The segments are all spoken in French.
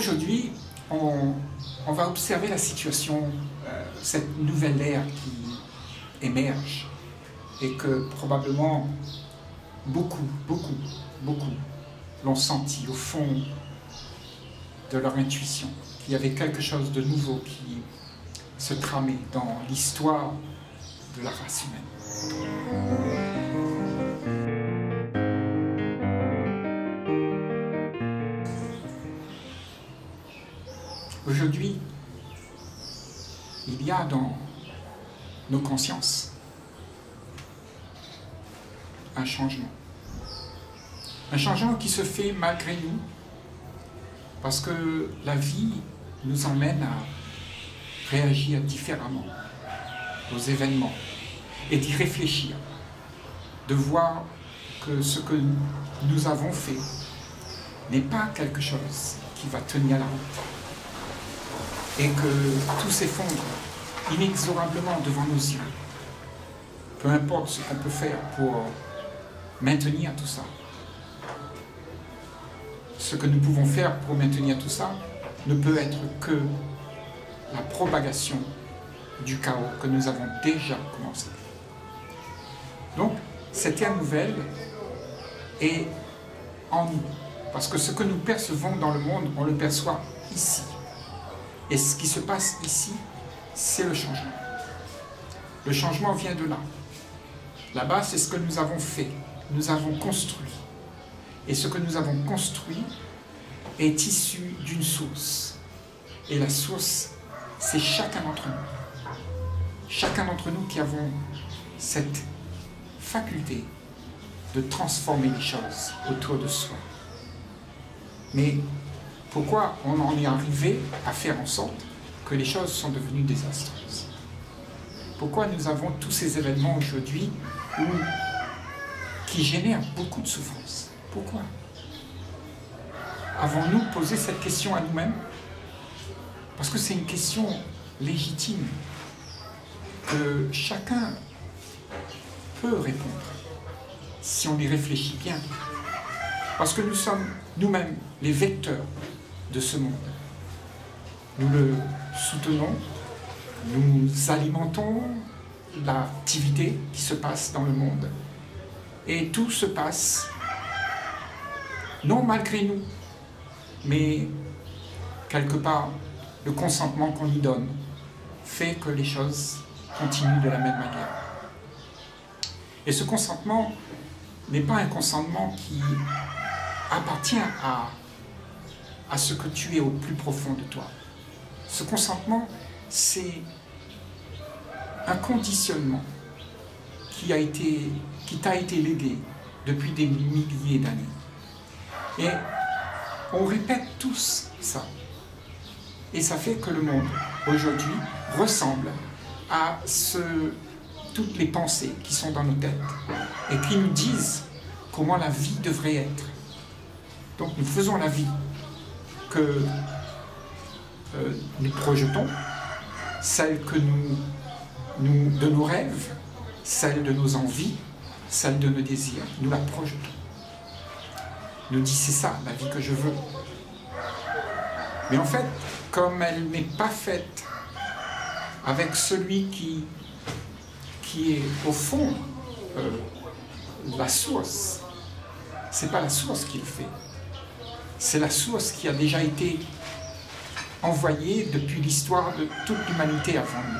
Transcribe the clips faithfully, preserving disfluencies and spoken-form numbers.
aujourd'hui, on, on va observer la situation, euh, cette nouvelle ère qui émerge et que probablement beaucoup, beaucoup, beaucoup l'ont senti au fond de leur intuition, qu'il y avait quelque chose de nouveau qui se tramait dans l'histoire de la race humaine. Aujourd'hui, il y a dans nos consciences un changement. Un changement qui se fait malgré nous, parce que la vie nous emmène à réagir différemment aux événements et d'y réfléchir, de voir que ce que nous avons fait n'est pas quelque chose qui va tenir la route et que tout s'effondre inexorablement devant nos yeux. Peu importe ce qu'on peut faire pour maintenir tout ça. Ce que nous pouvons faire pour maintenir tout ça ne peut être que la propagation du chaos que nous avons déjà commencé. Donc, cette ère nouvelle est en nous, parce que ce que nous percevons dans le monde, on le perçoit ici. Et ce qui se passe ici, c'est le changement. Le changement vient de là. Là-bas, c'est ce que nous avons fait, nous avons construit. Et ce que nous avons construit est issu d'une source. Et la source, c'est chacun d'entre nous. Chacun d'entre nous qui avons cette faculté de transformer les choses autour de soi. Mais pourquoi on en est arrivé à faire en sorte que les choses sont devenues désastreuses? Pourquoi nous avons tous ces événements aujourd'hui où, qui génèrent beaucoup de souffrance? Pourquoi? Avons-nous posé cette question à nous-mêmes? Parce que c'est une question légitime que chacun peut répondre si on y réfléchit bien. Parce que nous sommes nous-mêmes les vecteurs de ce monde. Nous le soutenons, nous alimentons l'activité qui se passe dans le monde. Et tout se passe, non malgré nous, mais quelque part, le consentement qu'on y donne fait que les choses continuent de la même manière. Et ce consentement n'est pas un consentement qui appartient à, à ce que tu es au plus profond de toi. Ce consentement, c'est un conditionnement qui a été, qui t'a été légué depuis des milliers d'années. Et on répète tous ça. Et ça fait que le monde, aujourd'hui, ressemble à ce, toutes les pensées qui sont dans nos têtes et qui nous disent comment la vie devrait être. Donc nous faisons la vie que euh, nous projetons, celle que nous, nous, de nos rêves, celle de nos envies, celle de nos désirs, nous la projetons. Nous dit c'est ça la vie que je veux. Mais en fait, comme elle n'est pas faite avec celui qui, qui est au fond euh, la source, c'est pas la source qui le fait. C'est la source qui a déjà été envoyée depuis l'histoire de toute l'humanité avant nous.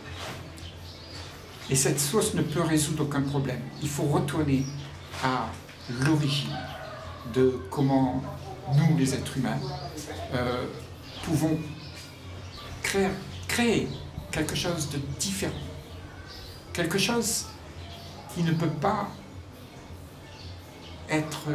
Et cette source ne peut résoudre aucun problème. Il faut retourner à l'origine de comment nous, les êtres humains, euh, pouvons créer, créer quelque chose de différent. Quelque chose qui ne peut pas être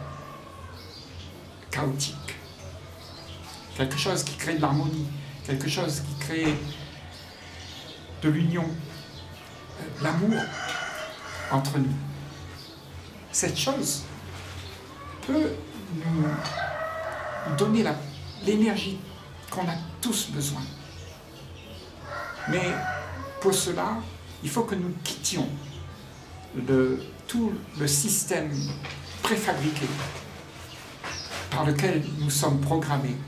chaotique. Quelque chose qui crée de l'harmonie, quelque chose qui crée de l'union, l'amour entre nous. Cette chose peut nous donner l'énergie qu'on a tous besoin. Mais pour cela, il faut que nous quittions de tout le système préfabriqué par lequel nous sommes programmés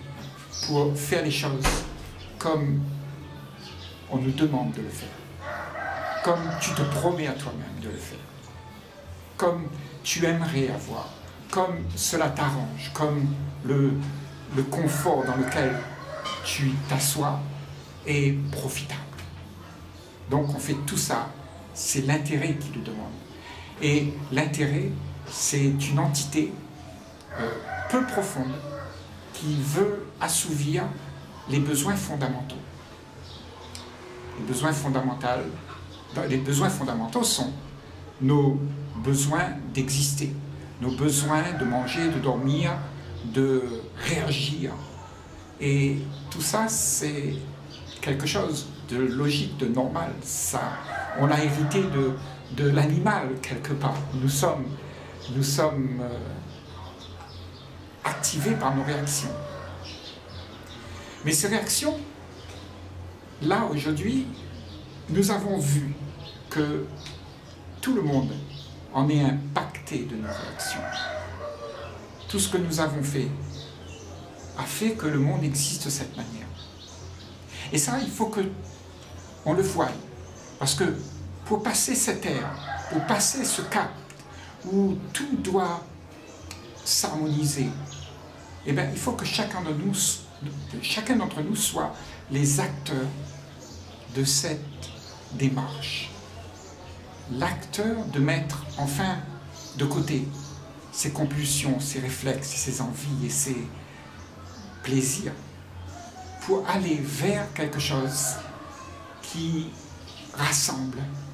pour faire les choses comme on nous demande de le faire, comme tu te promets à toi-même de le faire, comme tu aimerais avoir, comme cela t'arrange, comme le, le confort dans lequel tu t'assois est profitable. Donc on fait tout ça, c'est l'intérêt qui le demande. Et l'intérêt, c'est une entité euh, peu profonde qui veut assouvir les besoins fondamentaux. Les besoins fondamentaux, les besoins fondamentaux sont nos besoins d'exister, nos besoins de manger, de dormir, de réagir. Et tout ça, c'est quelque chose de logique, de normal. Ça, on l'a hérité de, de l'animal quelque part. Nous sommes, nous sommes euh, activés par nos réactions. Mais ces réactions, là aujourd'hui, nous avons vu que tout le monde en est impacté de nos réactions. Tout ce que nous avons fait a fait que le monde existe de cette manière. Et ça, il faut que on le voie. Parce que pour passer cette ère, pour passer ce cap où tout doit s'harmoniser, eh bien, il faut que chacun de nous, chacun d'entre nous soit les acteurs de cette démarche. L'acteur de mettre enfin de côté ses compulsions, ses réflexes, ses envies et ses plaisirs pour aller vers quelque chose qui rassemble,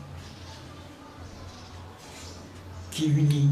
qui unit.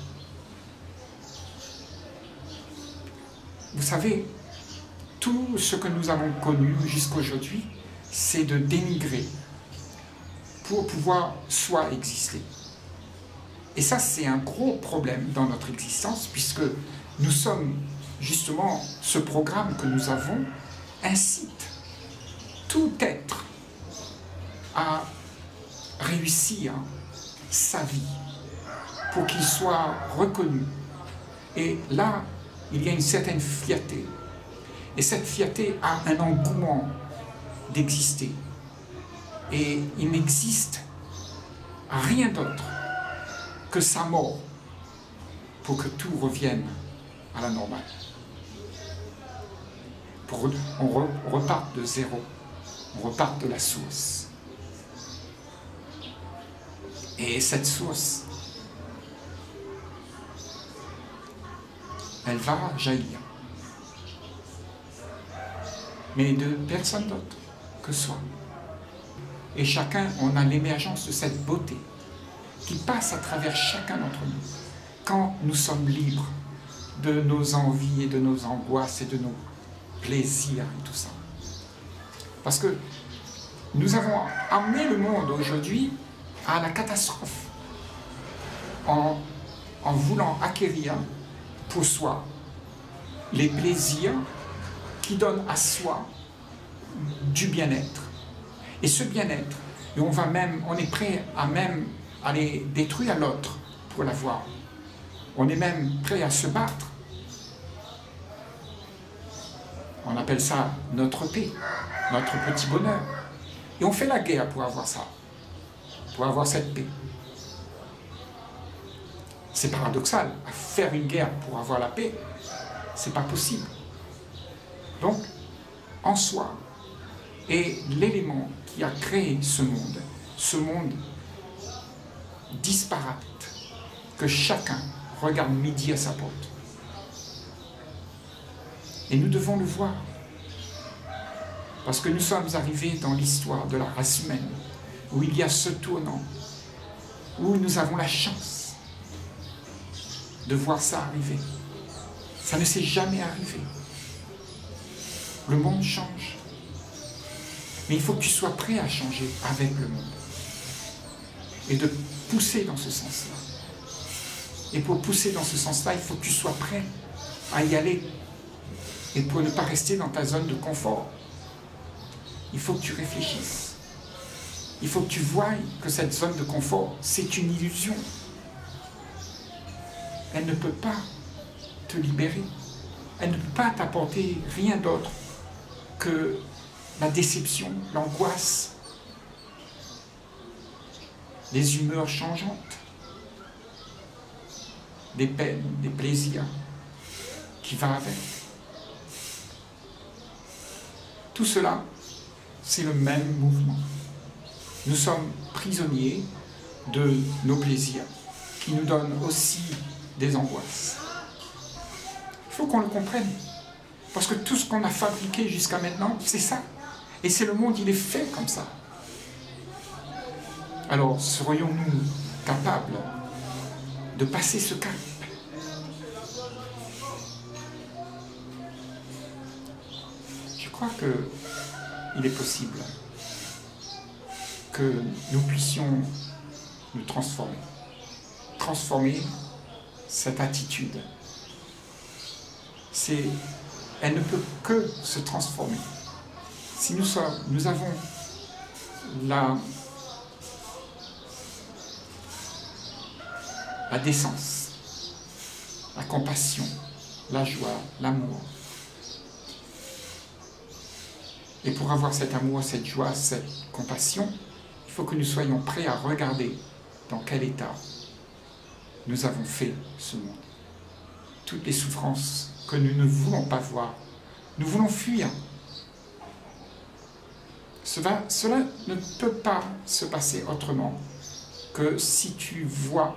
Vous savez, tout ce que nous avons connu jusqu'aujourd'hui, c'est de dénigrer pour pouvoir soi exister. Et ça, c'est un gros problème dans notre existence, puisque nous sommes, justement, ce programme que nous avons incite tout être à réussir sa vie pour qu'il soit reconnu. Et là, il y a une certaine fierté. Et cette fierté a un engouement d'exister. Et il n'existe rien d'autre que sa mort pour que tout revienne à la normale. Pour on repart de zéro, on repart de la source. Et cette source, elle va jaillir. Mais de personne d'autre que soi. Et chacun, on a l'émergence de cette beauté qui passe à travers chacun d'entre nous. Quand nous sommes libres de nos envies et de nos angoisses et de nos plaisirs et tout ça. Parce que nous avons amené le monde aujourd'hui à la catastrophe en, en voulant acquérir pour soi les plaisirs qui donnent à soi du bien-être. Et ce bien-être, et on va même, on est prêt à même aller détruire l'autre pour l'avoir. On est même prêt à se battre. On appelle ça notre paix, notre petit bonheur. Et on fait la guerre pour avoir ça, pour avoir cette paix. C'est paradoxal, à faire une guerre pour avoir la paix, c'est pas possible. Donc, en soi, est l'élément qui a créé ce monde, ce monde disparate, que chacun regarde midi à sa porte. Et nous devons le voir, parce que nous sommes arrivés dans l'histoire de la race humaine, où il y a ce tournant, où nous avons la chance de voir ça arriver. Ça ne s'est jamais arrivé. Le monde change. Mais il faut que tu sois prêt à changer avec le monde. Et de pousser dans ce sens-là. Et pour pousser dans ce sens-là, il faut que tu sois prêt à y aller. Et pour ne pas rester dans ta zone de confort, il faut que tu réfléchisses. Il faut que tu voies que cette zone de confort, c'est une illusion. Elle ne peut pas te libérer. elle ne peut pas t'apporter rien d'autre que la déception, l'angoisse, les humeurs changeantes, des peines, des plaisirs qui vont avec. Tout cela, c'est le même mouvement. Nous sommes prisonniers de nos plaisirs qui nous donnent aussi des angoisses. Il faut qu'on le comprenne. Parce que tout ce qu'on a fabriqué jusqu'à maintenant, c'est ça. Et c'est le monde, il est fait comme ça. Alors, serions-nous capables de passer ce cap? Je crois qu'il est possible que nous puissions nous transformer. Transformer cette attitude. C'est, elle ne peut que se transformer. Si nous, sommes, nous avons la, la décence, la compassion, la joie, l'amour. Et pour avoir cet amour, cette joie, cette compassion, il faut que nous soyons prêts à regarder dans quel état nous avons fait ce monde. Toutes les souffrances que nous ne voulons pas voir, nous voulons fuir. Cela, cela ne peut pas se passer autrement que si tu vois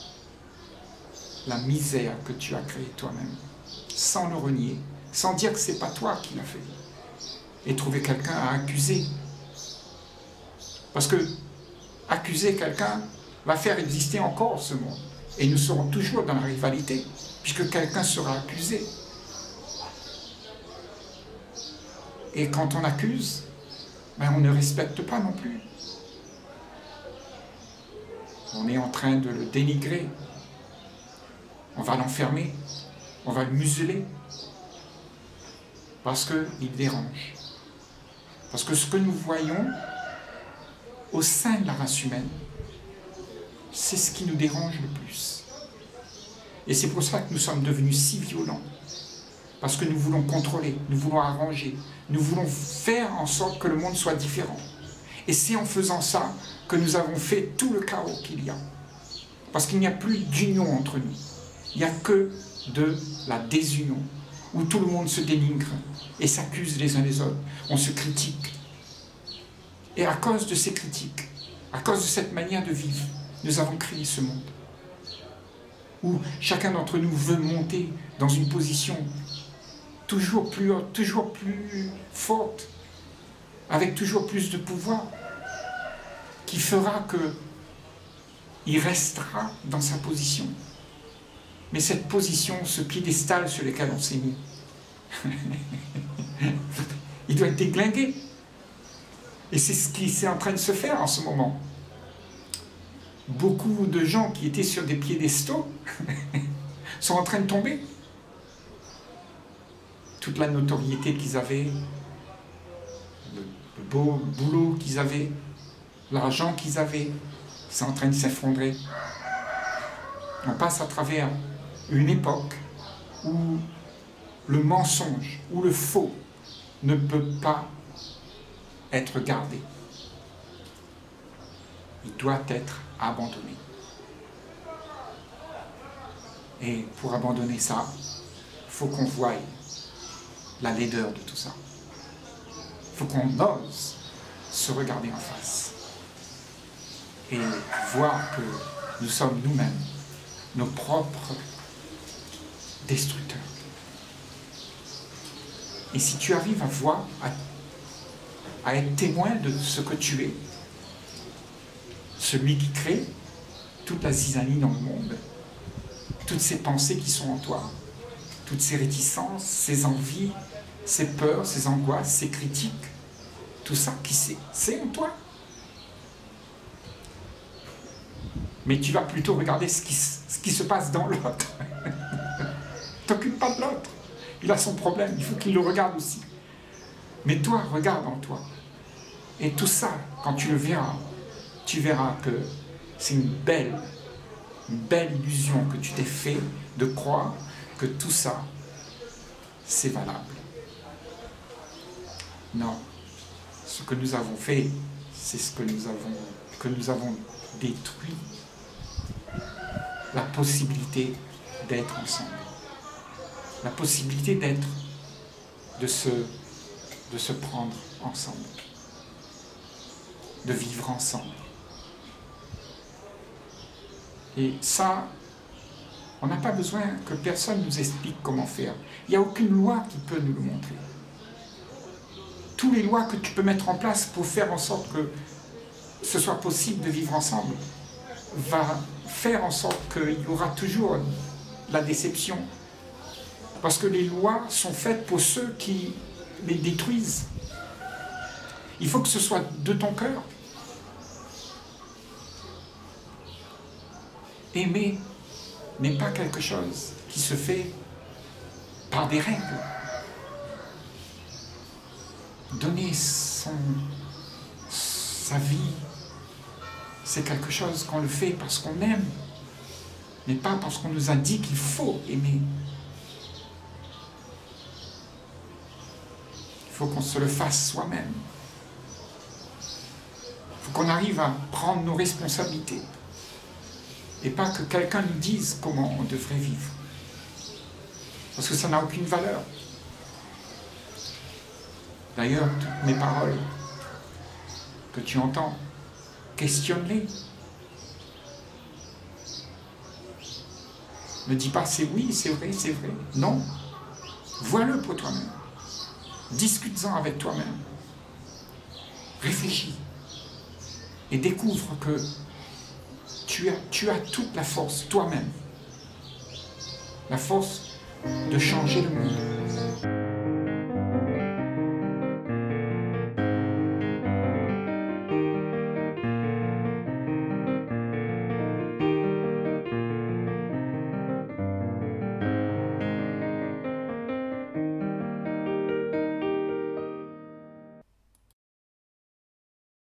la misère que tu as créée toi-même, sans le renier, sans dire que ce n'est pas toi qui l'as fait, et trouver quelqu'un à accuser. Parce que accuser quelqu'un va faire exister encore ce monde. Et nous serons toujours dans la rivalité, puisque quelqu'un sera accusé. Et quand on accuse, ben on ne respecte pas non plus. On est en train de le dénigrer. On va l'enfermer, on va le museler, parce qu'il dérange. Parce que ce que nous voyons au sein de la race humaine, c'est ce qui nous dérange le plus. Et c'est pour ça que nous sommes devenus si violents. Parce que nous voulons contrôler, nous voulons arranger, nous voulons faire en sorte que le monde soit différent. Et c'est en faisant ça que nous avons fait tout le chaos qu'il y a. Parce qu'il n'y a plus d'union entre nous. Il n'y a que de la désunion, où tout le monde se dénigre et s'accuse les uns les autres. On se critique. Et à cause de ces critiques, à cause de cette manière de vivre, nous avons créé ce monde. Où chacun d'entre nous veut monter dans une position toujours plus haute, toujours plus forte, avec toujours plus de pouvoir, qui fera qu'il restera dans sa position. Mais cette position, ce piédestal sur lequel on s'est mis, il doit être déglingué. Et c'est ce qui est en train de se faire en ce moment. Beaucoup de gens qui étaient sur des piédestaux sont en train de tomber. Toute la notoriété qu'ils avaient, le, le beau boulot qu'ils avaient, l'argent qu'ils avaient, c'est en train de s'effondrer. On passe à travers une époque où le mensonge, où le faux ne peut pas être gardé. Il doit être abandonné. Et pour abandonner ça, il faut qu'on voie la laideur de tout ça. Il faut qu'on ose se regarder en face et voir que nous sommes nous-mêmes nos propres destructeurs. Et si tu arrives à voir, à, à être témoin de ce que tu es, celui qui crée toute la zizanie dans le monde, toutes ces pensées qui sont en toi, toutes ces réticences, ces envies, ces peurs, ces angoisses, ces critiques, tout ça qui c'est, c'est en toi. Mais tu vas plutôt regarder ce qui, ce qui se passe dans l'autre. T'occupe pas de l'autre. Il a son problème, il faut qu'il le regarde aussi. Mais toi, regarde en toi. Et tout ça, quand tu le verras, tu verras que c'est une belle, une belle illusion que tu t'es fait de croire que tout ça, c'est valable. Non. Ce que nous avons fait, c'est ce que nous avons, que nous avons détruit. La possibilité d'être ensemble. La possibilité d'être, de se, de se prendre ensemble. De vivre ensemble. Et ça, on n'a pas besoin que personne nous explique comment faire. Il n'y a aucune loi qui peut nous le montrer. Toutes les lois que tu peux mettre en place pour faire en sorte que ce soit possible de vivre ensemble va faire en sorte qu'il y aura toujours la déception. Parce que les lois sont faites pour ceux qui les détruisent. Il faut que ce soit de ton cœur. Aimer n'est pas quelque chose qui se fait par des règles. Donner son, sa vie, c'est quelque chose qu'on le fait parce qu'on aime, mais pas parce qu'on nous a dit qu'il faut aimer. Il faut qu'on se le fasse soi-même. Il faut qu'on arrive à prendre nos responsabilités. Et pas que quelqu'un nous dise comment on devrait vivre. Parce que ça n'a aucune valeur. D'ailleurs, toutes mes paroles que tu entends, questionne-les. Ne dis pas c'est oui, c'est vrai, c'est vrai. Non. Vois-le pour toi-même. Discute-en avec toi-même. Réfléchis. Et découvre que tu as, tu as toute la force, toi-même. La force de changer le monde.